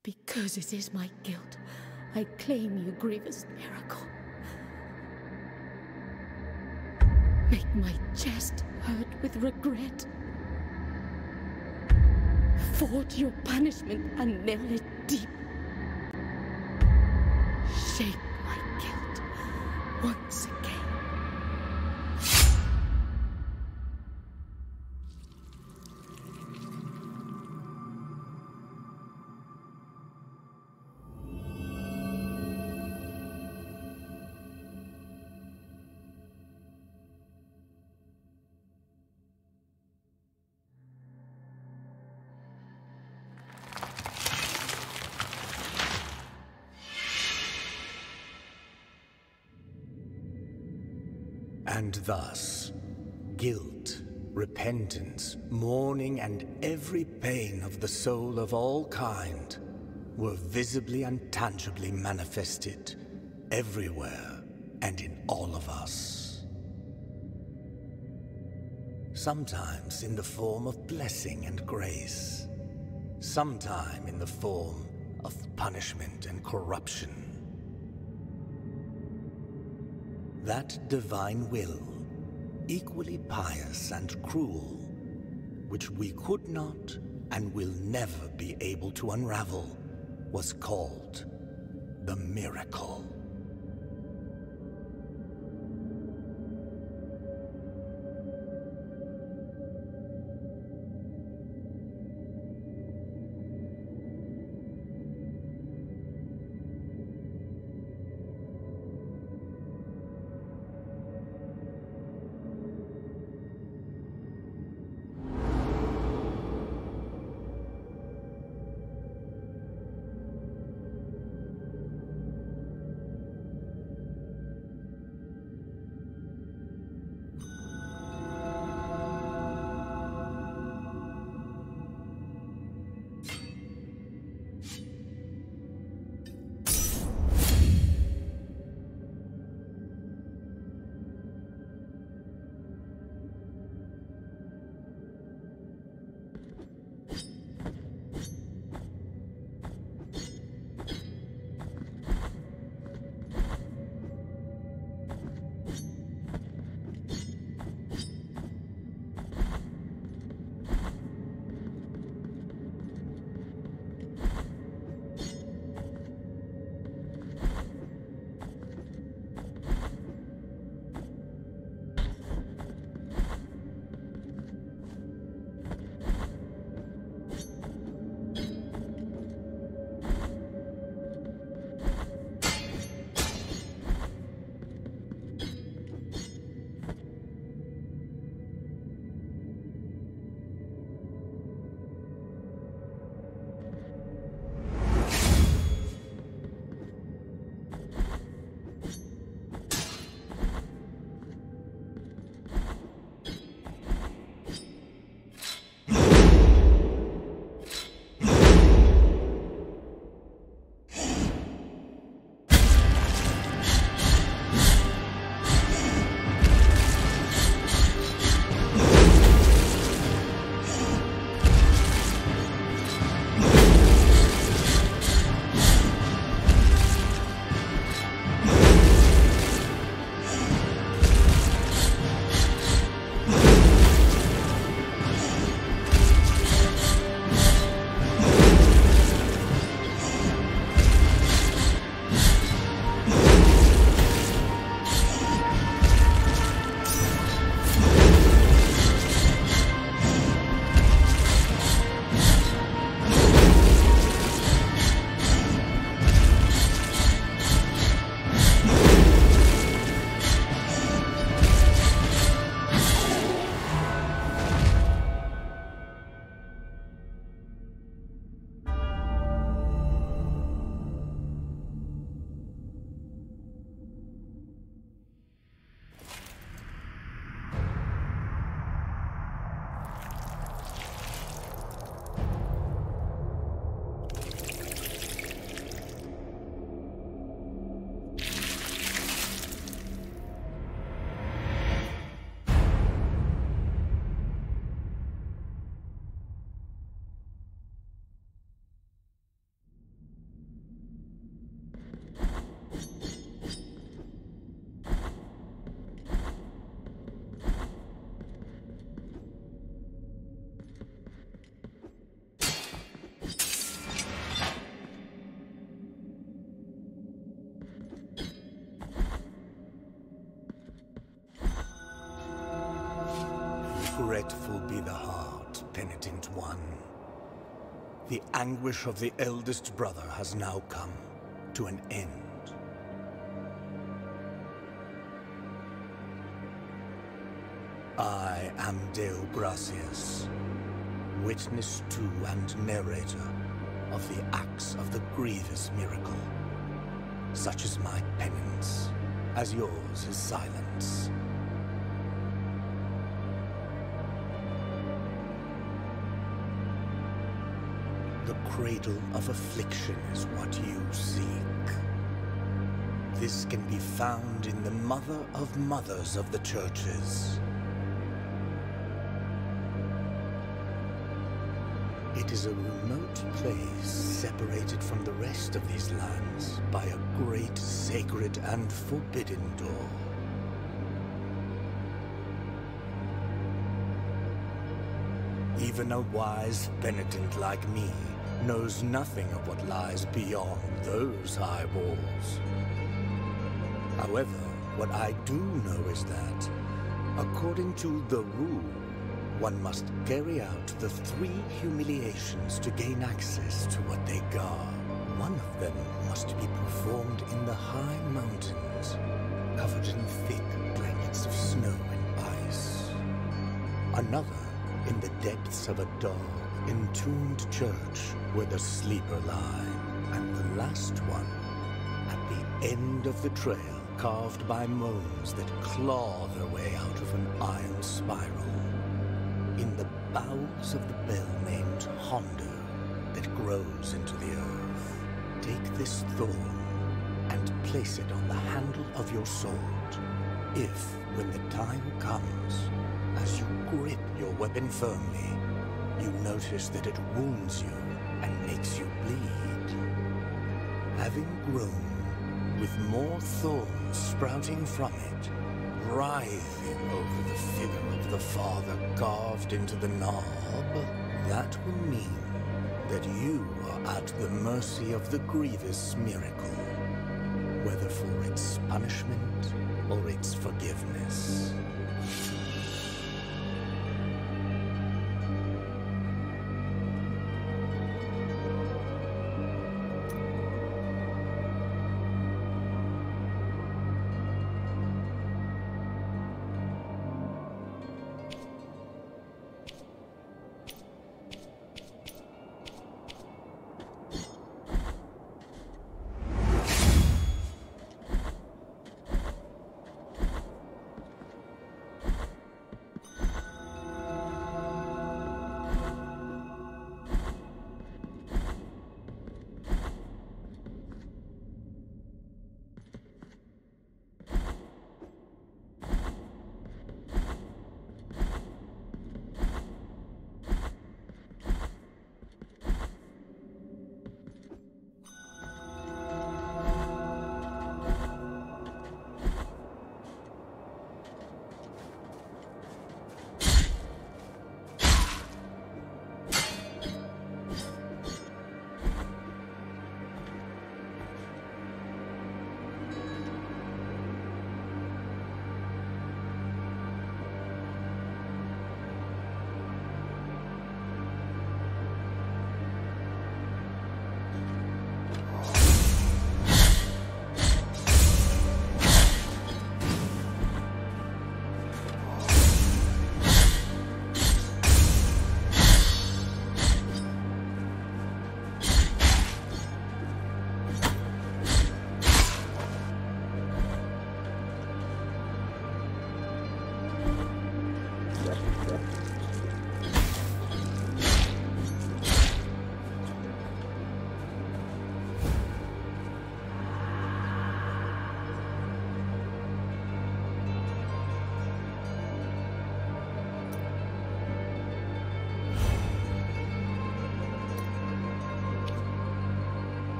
Because it is my guilt, I claim you, grievous miracle. Make my chest hurt with regret. Forge your punishment and nail it deep. Shake my guilt once again. And thus, guilt, repentance, mourning, and every pain of the soul of all kind were visibly and tangibly manifested everywhere and in all of us. Sometimes in the form of blessing and grace, sometime in the form of punishment and corruption. That divine will, equally pious and cruel, which we could not and will never be able to unravel, was called the miracle. grateful be the heart, penitent one. The anguish of the eldest brother has now come to an end. I am Deo Gracias, witness to and narrator of the acts of the grievous miracle. Such is my penance, as yours is silence. The cradle of affliction is what you seek. This can be found in the mother of mothers of the churches. It is a remote place separated from the rest of these lands by a great sacred and forbidden door. Even a wise penitent like me knows nothing of what lies beyond those high walls. However, what I do know is that, according to the rule, one must carry out the 3 humiliations to gain access to what they guard. One of them must be performed in the high mountains, covered in thick blankets of snow and ice. Another in the depths of a dark, entombed church where the sleeper lie. And the last one, at the end of the trail, carved by moans that claw their way out of an iron spiral. In the bowels of the bell named Hondo that grows into the earth. Take this thorn and place it on the handle of your sword. If, when the time comes, as you grip your weapon firmly, you notice that it wounds you and makes you bleed. Having grown, with more thorns sprouting from it, writhing over the figure of the Father carved into the knob, that will mean that you are at the mercy of the grievous miracle, whether for its punishment or its forgiveness.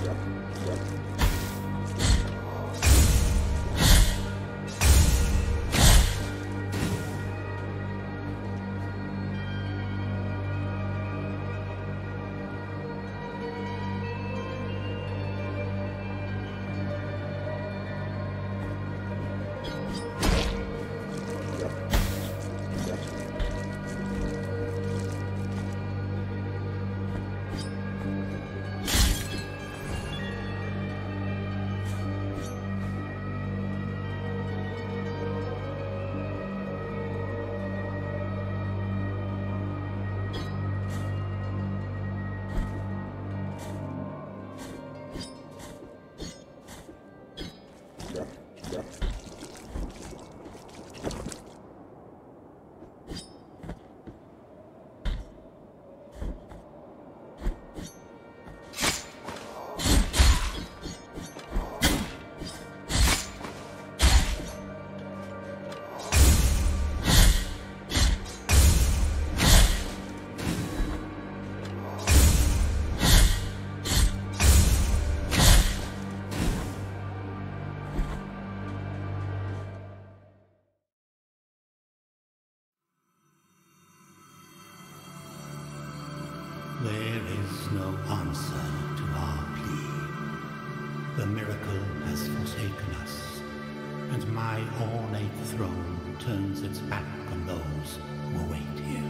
There is no answer to our plea. The miracle has forsaken us, and my ornate throne turns its back on those who await here.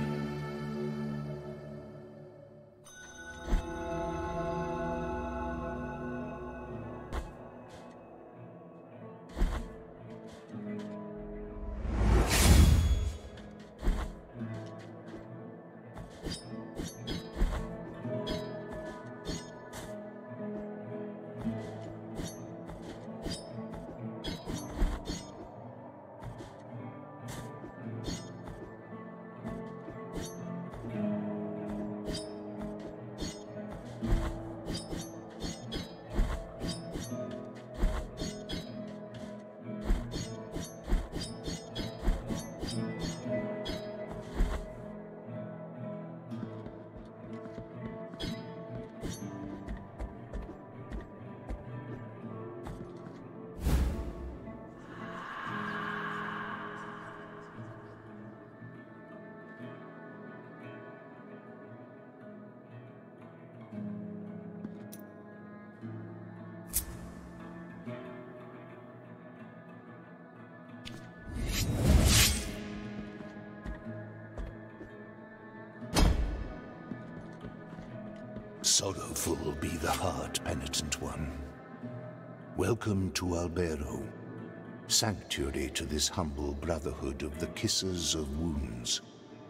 Sorrowful be the heart, penitent one. Welcome to Albero, sanctuary to this humble brotherhood of the Kissers of Wounds.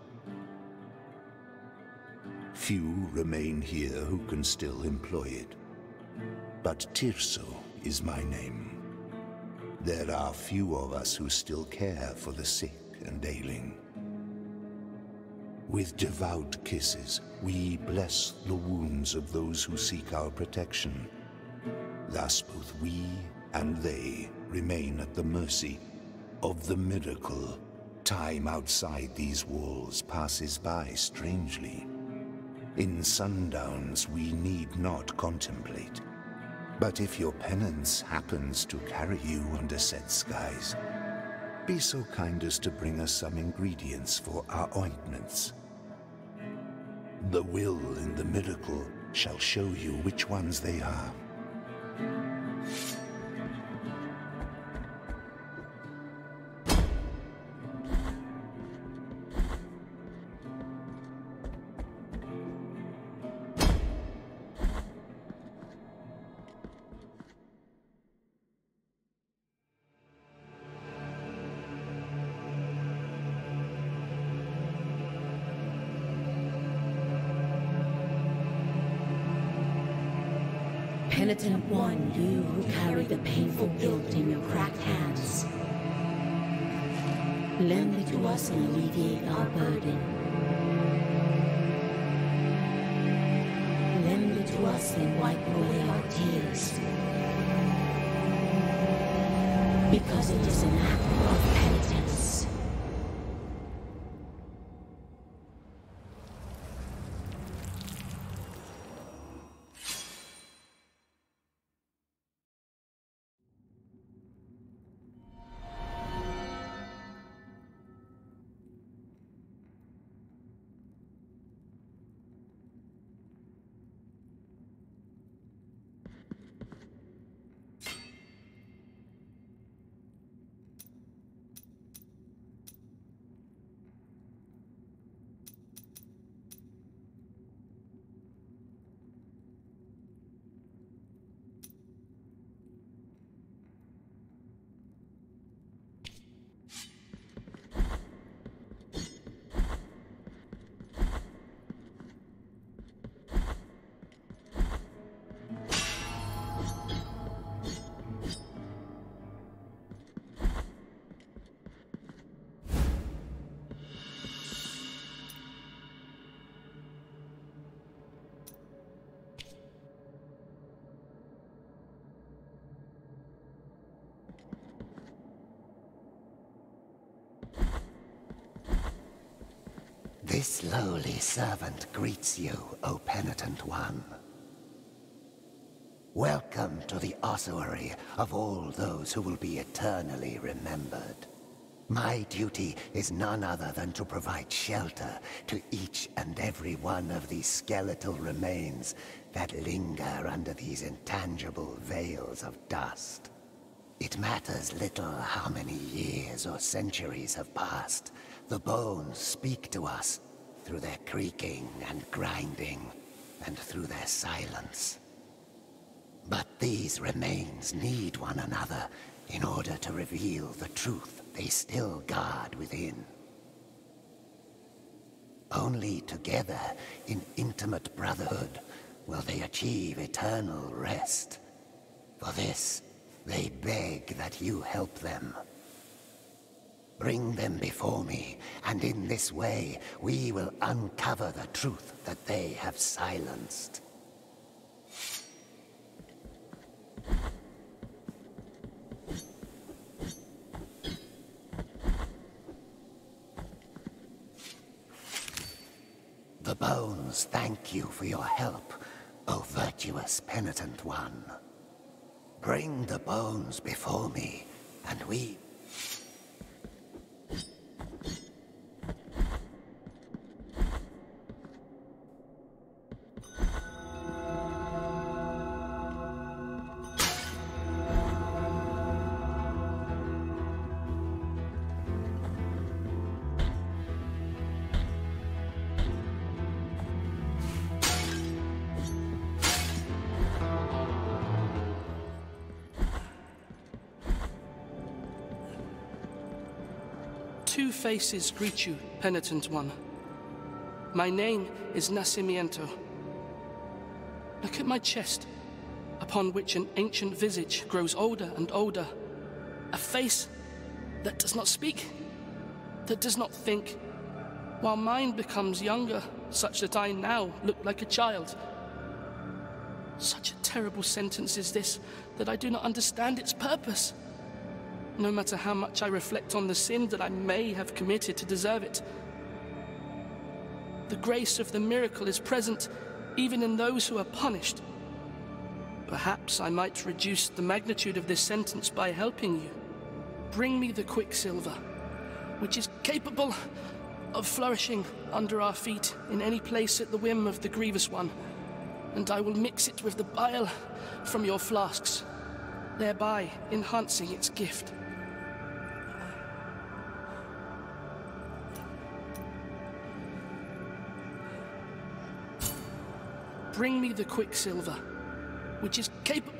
Few remain here who can still employ it, but Tirso is my name. There are few of us who still care for the sick and ailing. With devout kisses, we bless the wounds of those who seek our protection. Thus both we and they remain at the mercy of the miracle. Time outside these walls passes by strangely. In sundowns we need not contemplate. But if your penance happens to carry you under set skies, be so kind as to bring us some ingredients for our ointments. The will in the miracle shall show you which ones they are. Penitent one, you who carry the painful guilt in your cracked hands, lend it to us and alleviate our burden. Lend it to us and wipe away our tears. Because it is an act of penitence. This lowly servant greets you, O penitent one. Welcome to the ossuary of all those who will be eternally remembered. My duty is none other than to provide shelter to each and every one of these skeletal remains that linger under these intangible veils of dust. It matters little how many years or centuries have passed. The bones speak to us through their creaking and grinding, and through their silence. But these remains need one another in order to reveal the truth they still guard within. Only together, in intimate brotherhood, will they achieve eternal rest. For this, they beg that you help them. Bring them before me, and in this way, we will uncover the truth that they have silenced. The bones thank you for your help, O virtuous penitent one. Bring the bones before me, and we... Two faces greet you, penitent one. My name is Nacimiento. Look at my chest, upon which an ancient visage grows older and older. A face that does not speak, that does not think, while mine becomes younger, such that I now look like a child. Such a terrible sentence is this, that I do not understand its purpose. No matter how much I reflect on the sin that I may have committed to deserve it. The grace of the miracle is present even in those who are punished. Perhaps I might reduce the magnitude of this sentence by helping you. Bring me the quicksilver, which is capable of flourishing under our feet in any place at the whim of the grievous one, and I will mix it with the bile from your flasks, thereby enhancing its gift. Bring me the quicksilver, which is capable...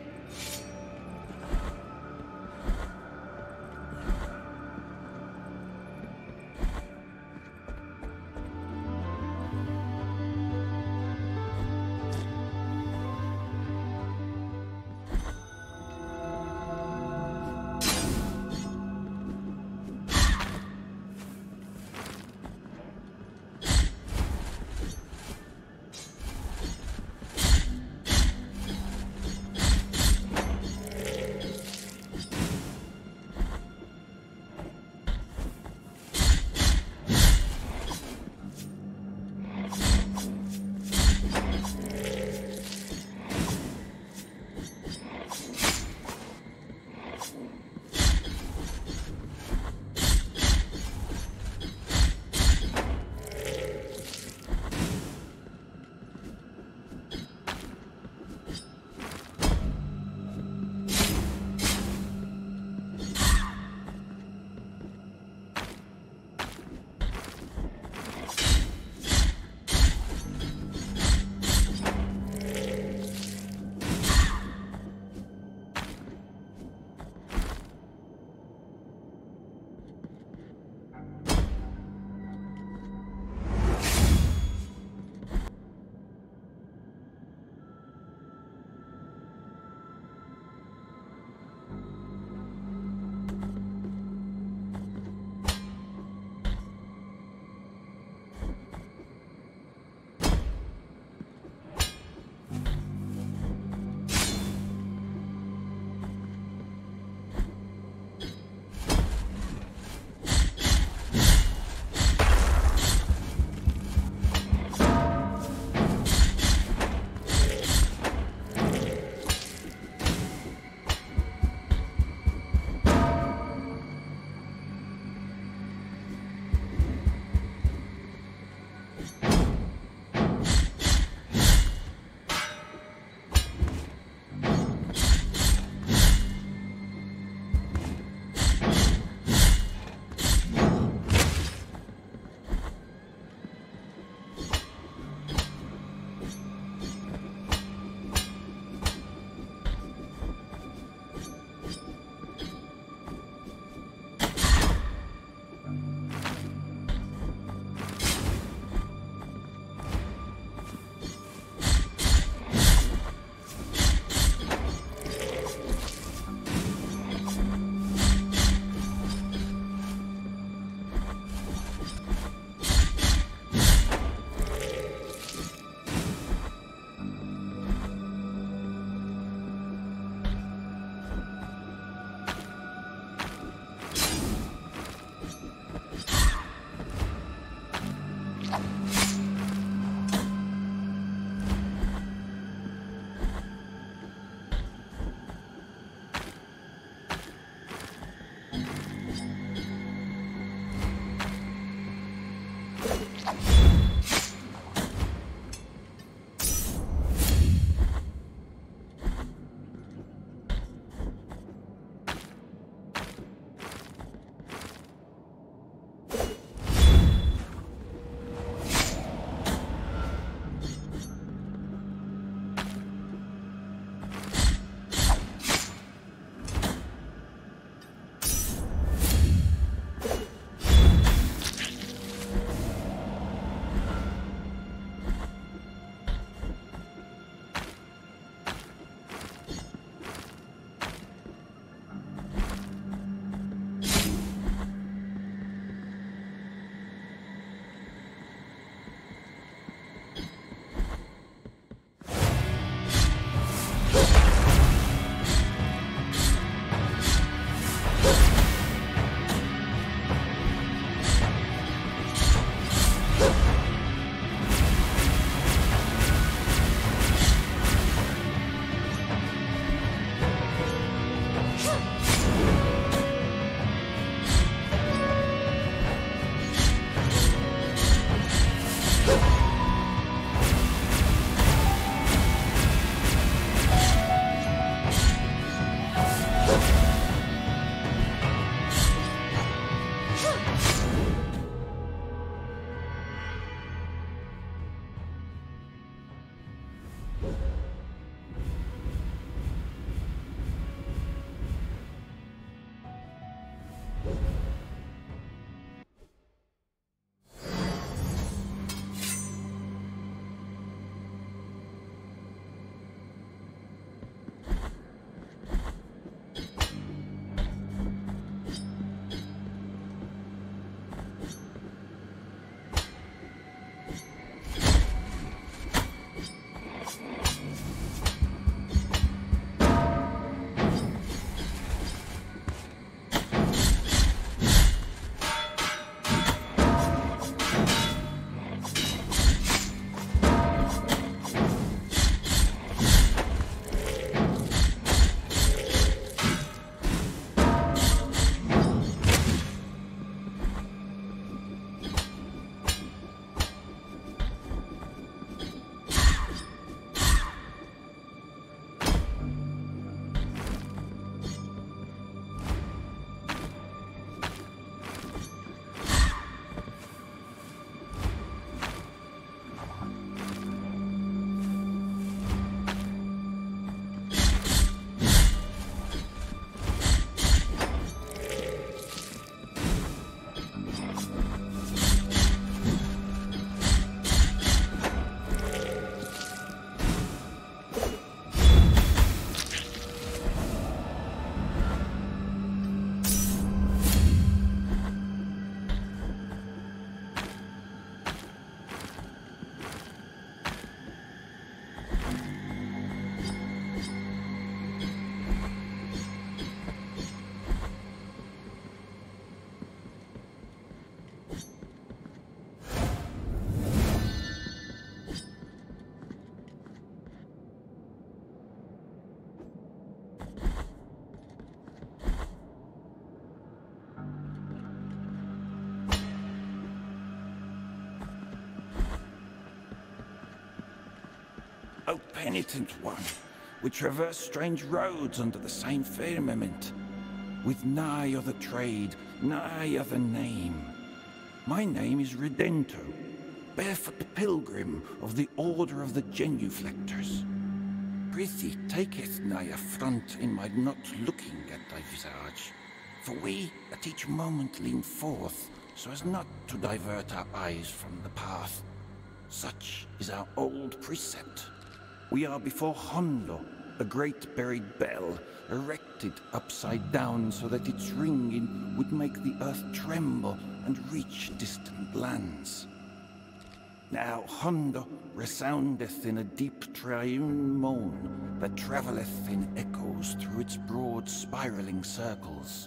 O penitent one, we traverse strange roads under the same firmament, with nigh other trade, nigh other name. My name is Redento, barefoot pilgrim of the Order of the Genuflectors. Prithee, taketh nigh affront in my not looking at thy visage, for we at each moment lean forth, so as not to divert our eyes from the path. Such is our old precept. We are before Hondo, a great buried bell, erected upside down so that its ringing would make the earth tremble and reach distant lands. Now Hondo resoundeth in a deep triune moan that travelleth in echoes through its broad spiraling circles.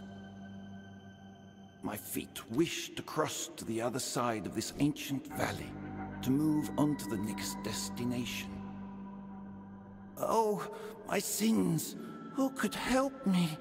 My feet wish to cross to the other side of this ancient valley, to move on to the next destination. Oh, my sins! Who could help me?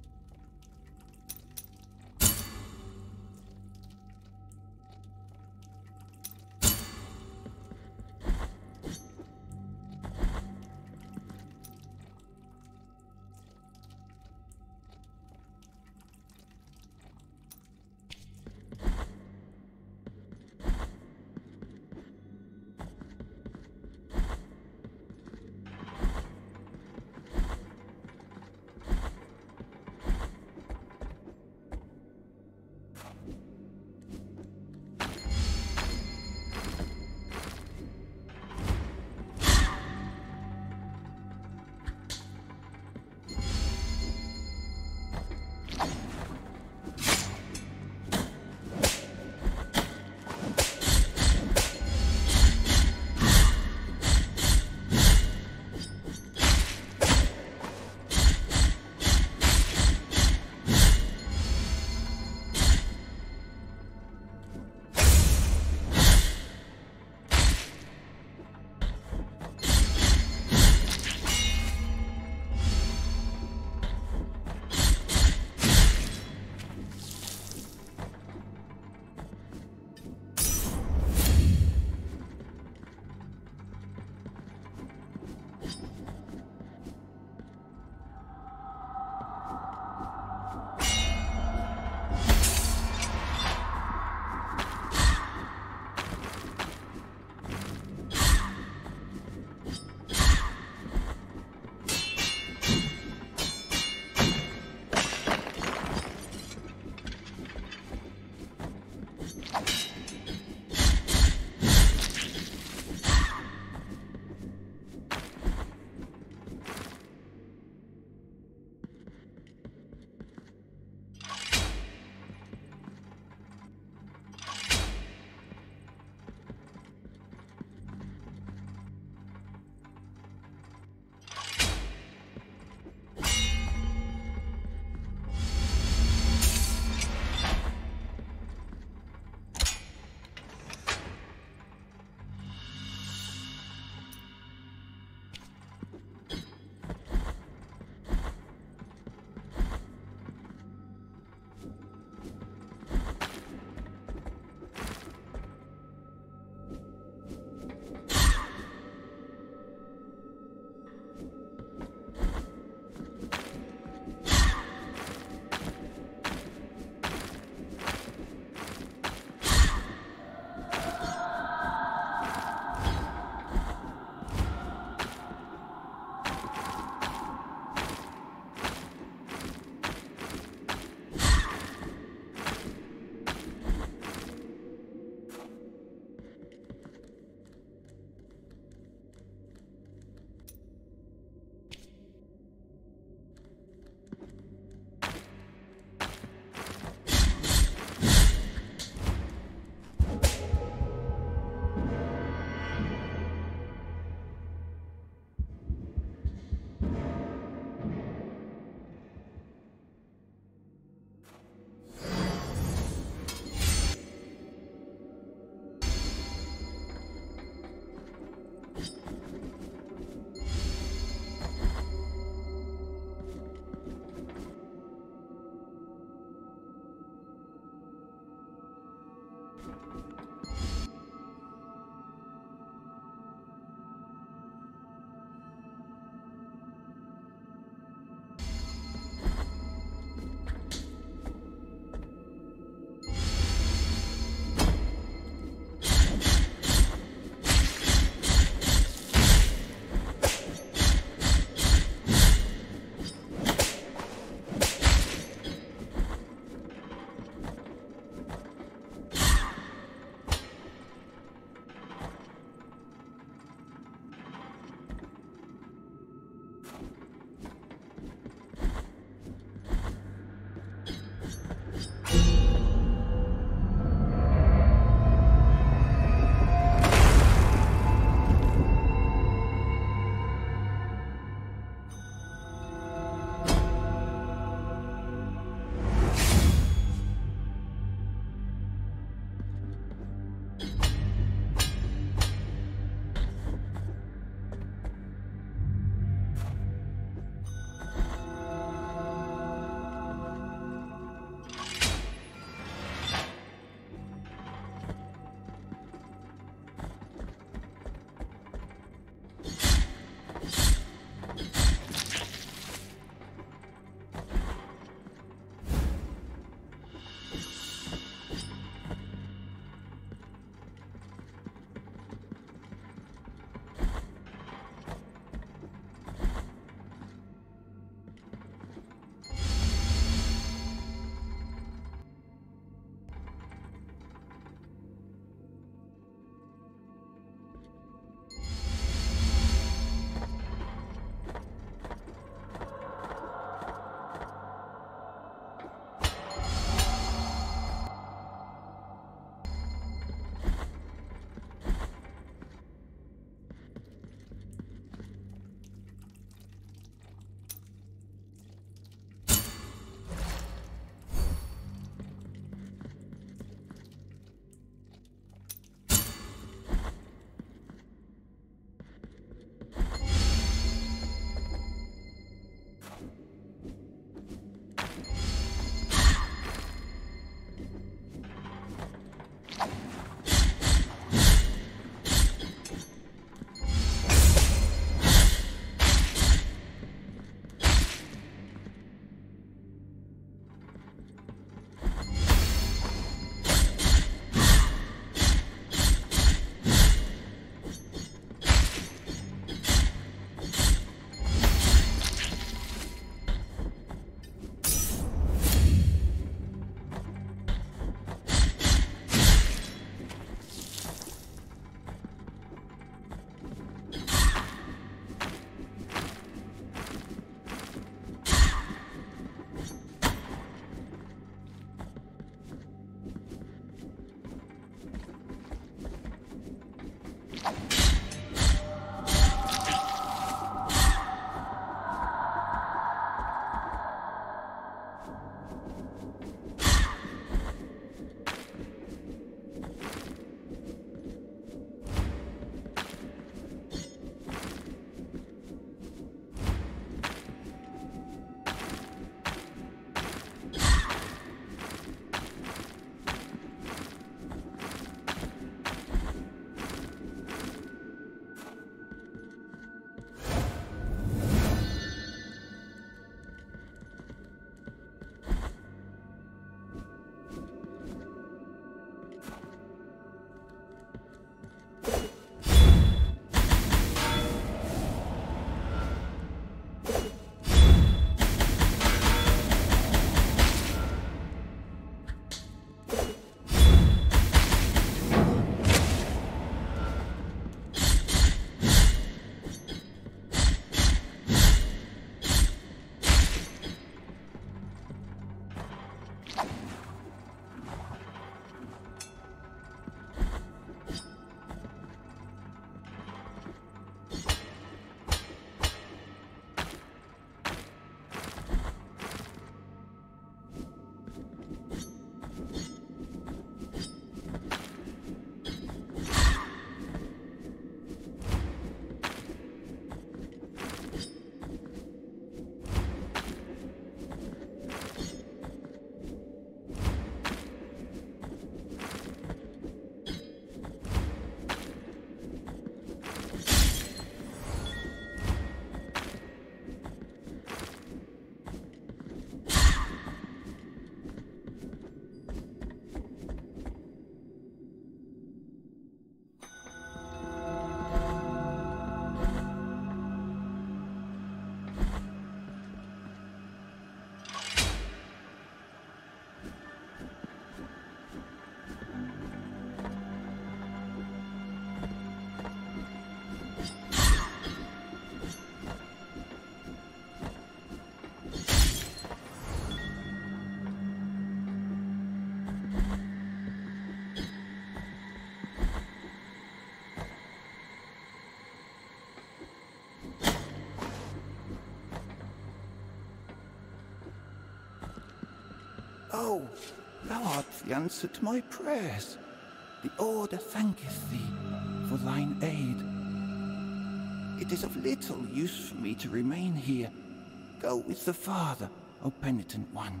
Oh, thou art the answer to my prayers. The Order thanketh thee for thine aid. It is of little use for me to remain here. Go with the Father, O penitent one.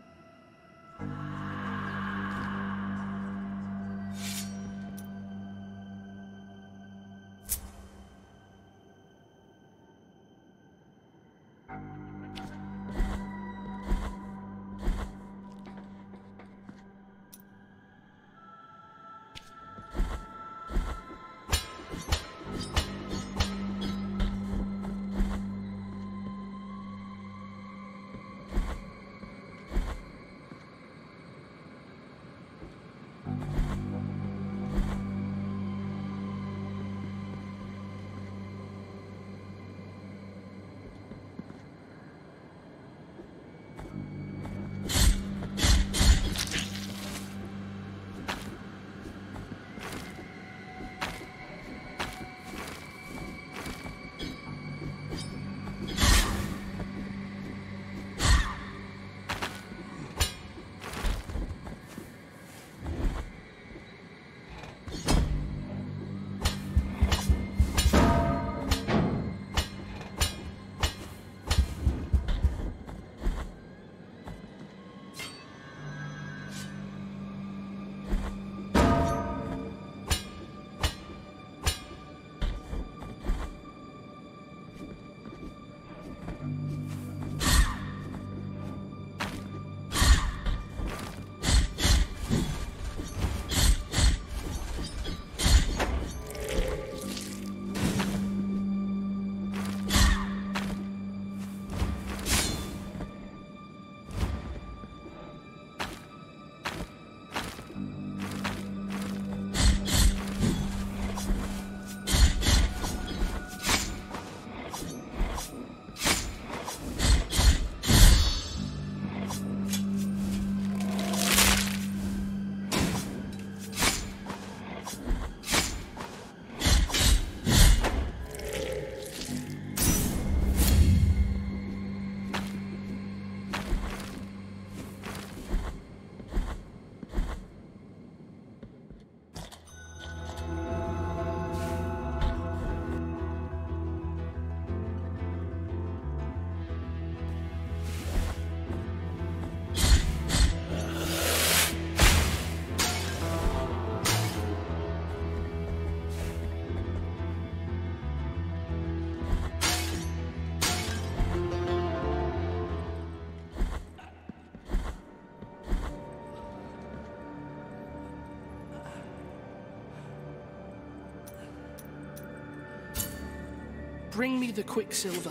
Bring me the quicksilver.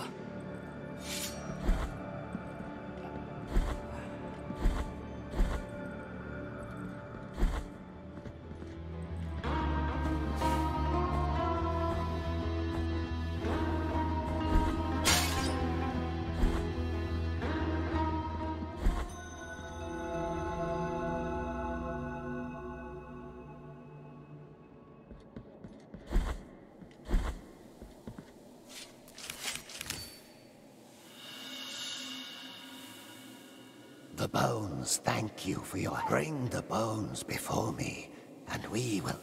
The bones thank you for your... Bring the bones before me, and we will...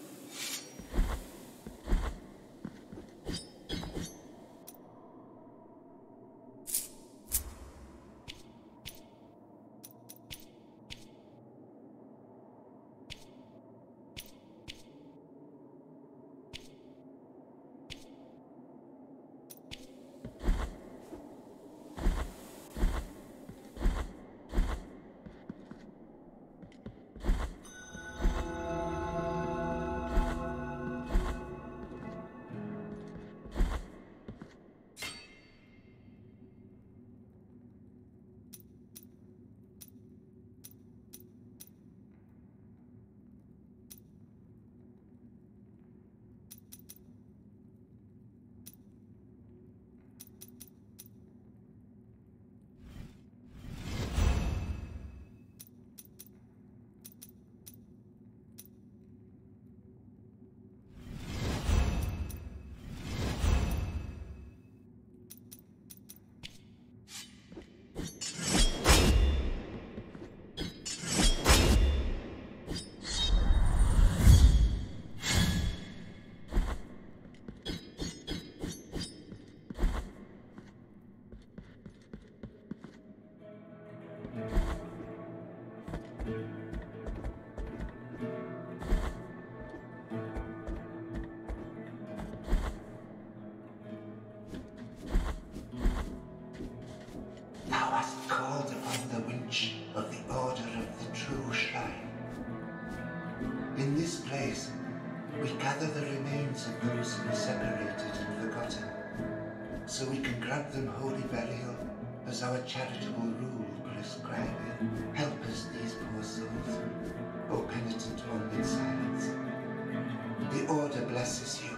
Thou hast called upon the winch of the Order of the True Shrine. In this place, we gather the remains of those who were separated and forgotten, so we can grant them holy burial as our charitable rule prescribeth. Help us, these poor souls, O penitent one in silence. The Order blesses you.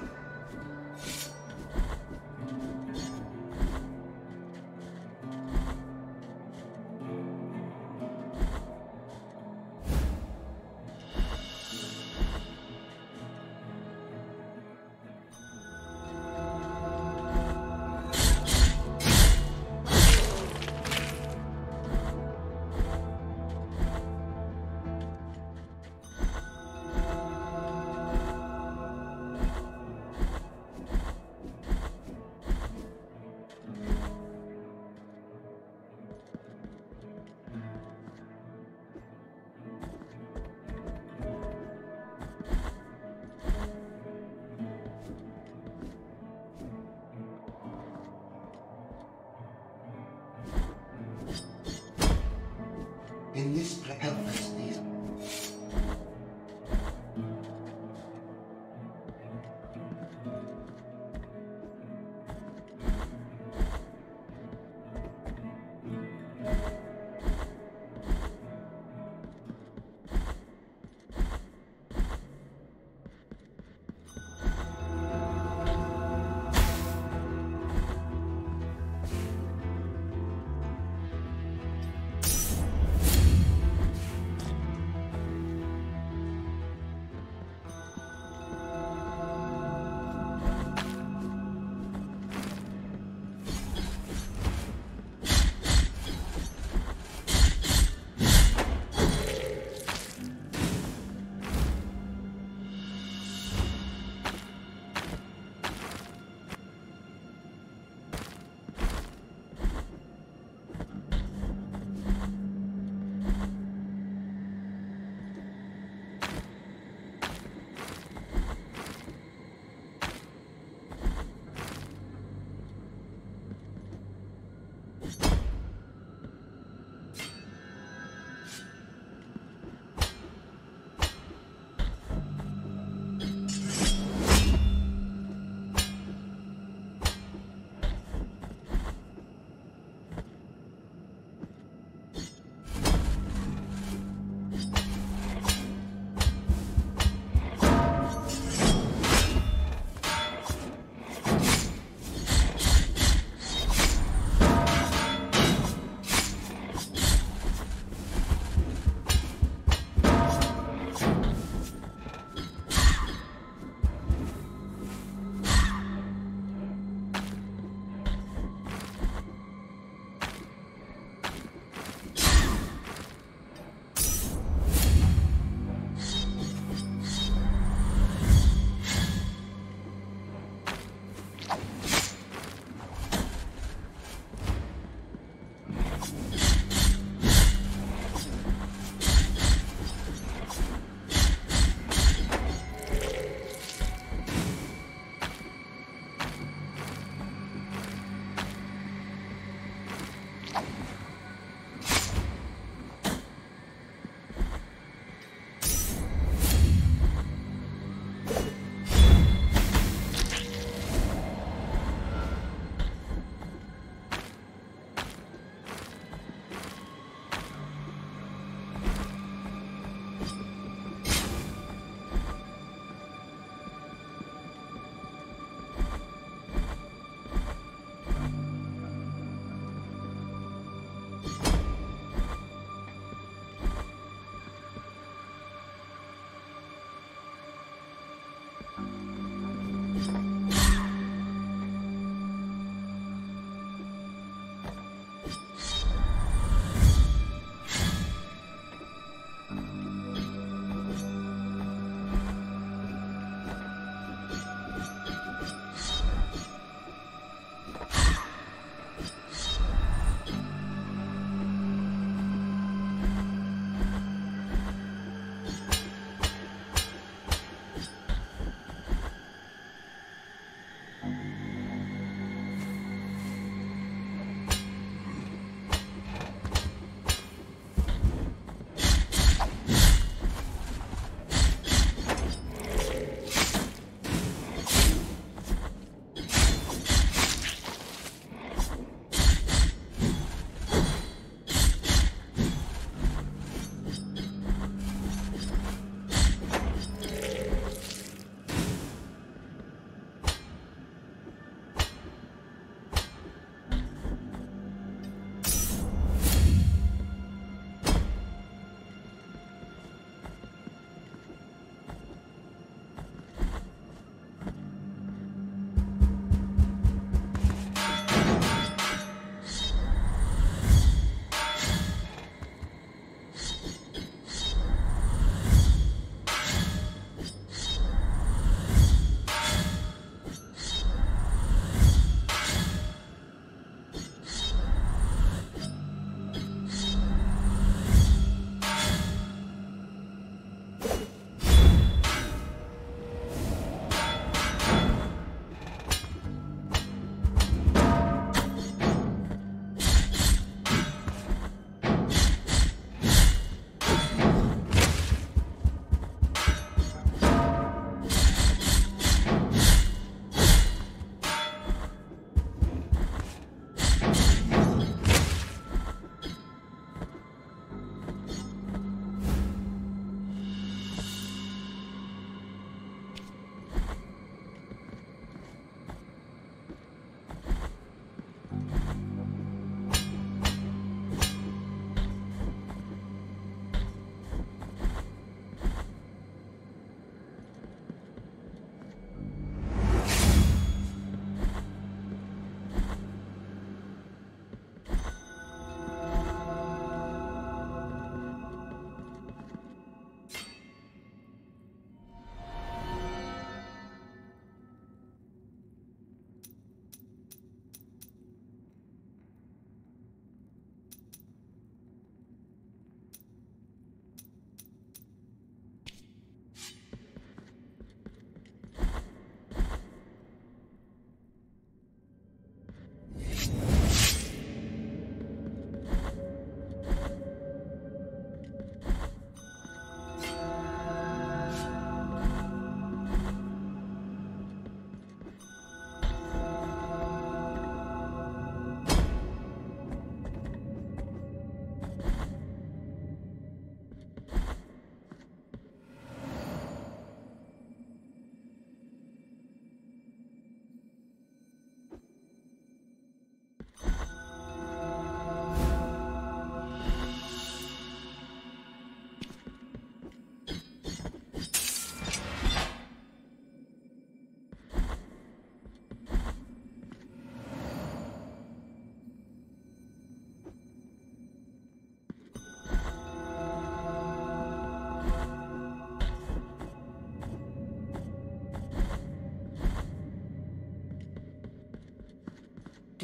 In this place, help us, these.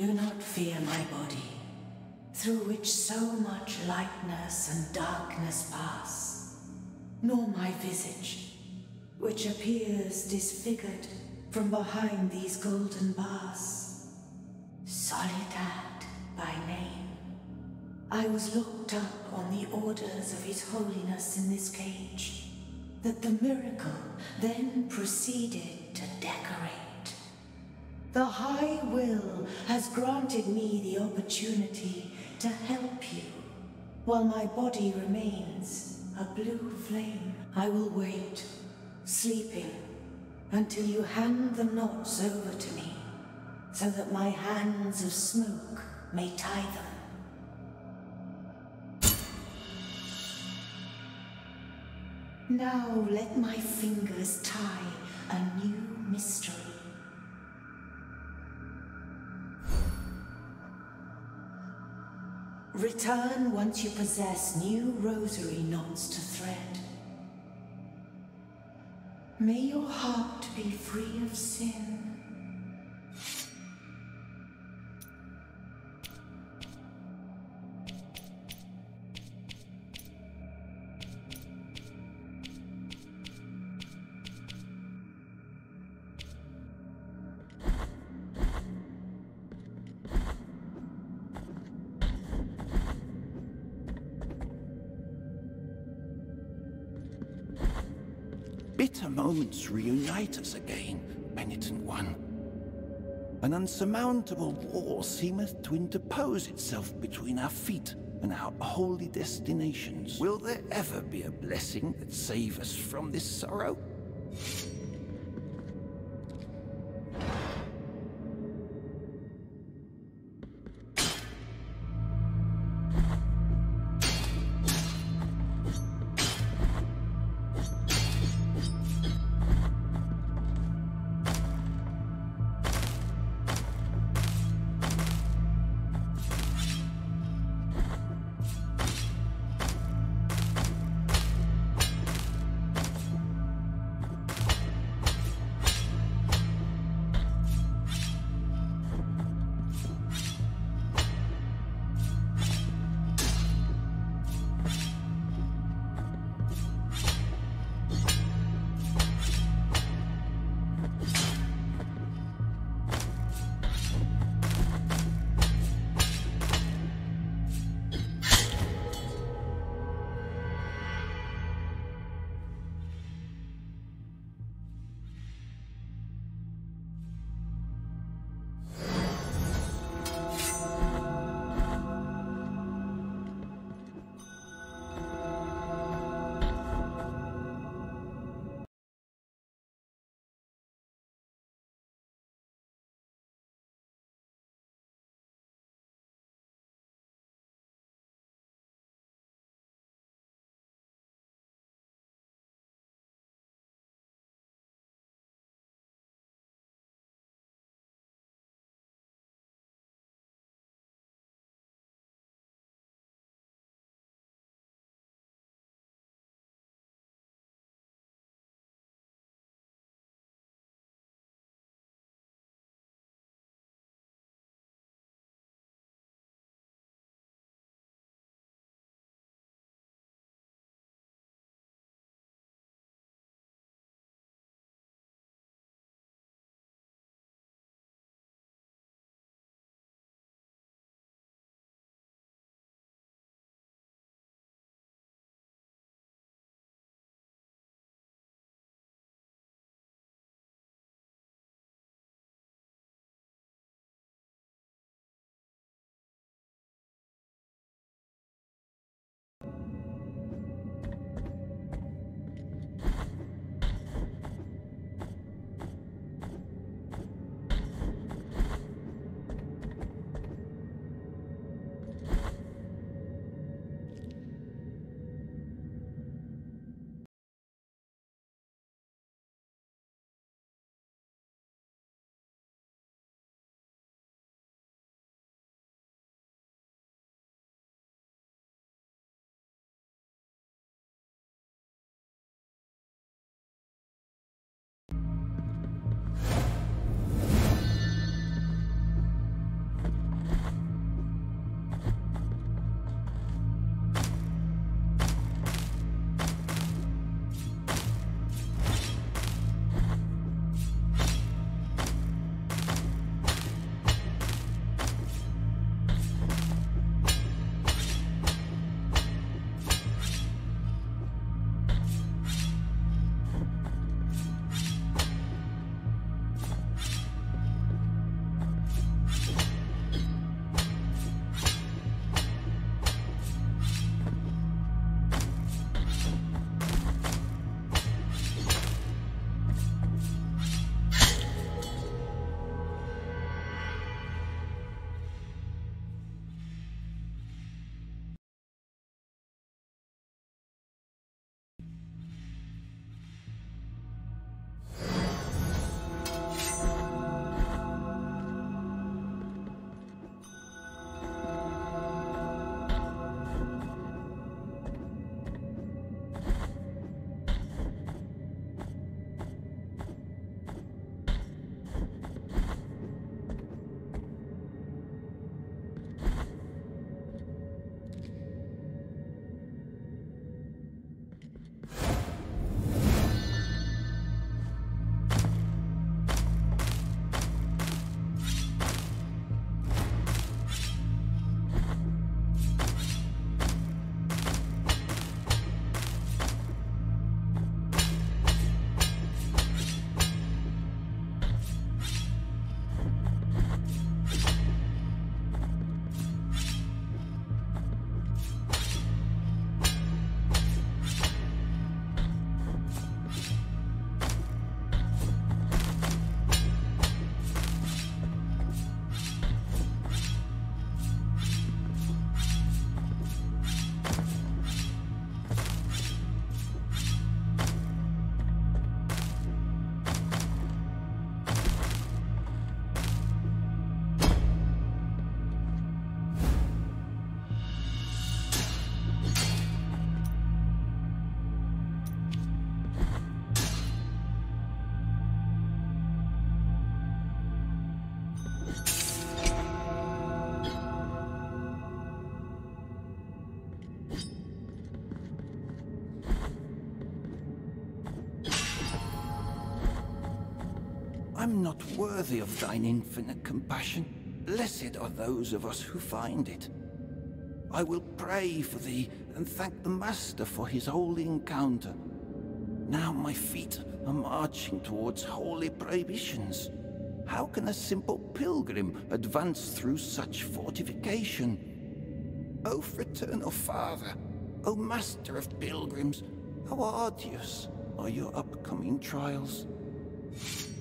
Do not fear my body, through which so much lightness and darkness pass, nor my visage, which appears disfigured from behind these golden bars. Soledad by name, I was looked up on the orders of His Holiness in this cage, that the miracle then proceeded to decorate. The High Will has granted me the opportunity to help you, while my body remains a blue flame. I will wait, sleeping, until you hand the knots over to me, so that my hands of smoke may tie them. Now let my fingers tie a new mystery. Return once you possess new rosary knots to thread. May your heart be free of sin. Bitter moments reunite us again, penitent one. An unsurmountable wall seemeth to interpose itself between our feet and our holy destinations. Will there ever be a blessing that save us from this sorrow? I'm not worthy of thine infinite compassion. Blessed are those of us who find it. I will pray for thee and thank the Master for his holy encounter. Now my feet are marching towards holy prohibitions. How can a simple pilgrim advance through such fortification? O Fraternal Father, O Master of Pilgrims, how arduous are your upcoming trials.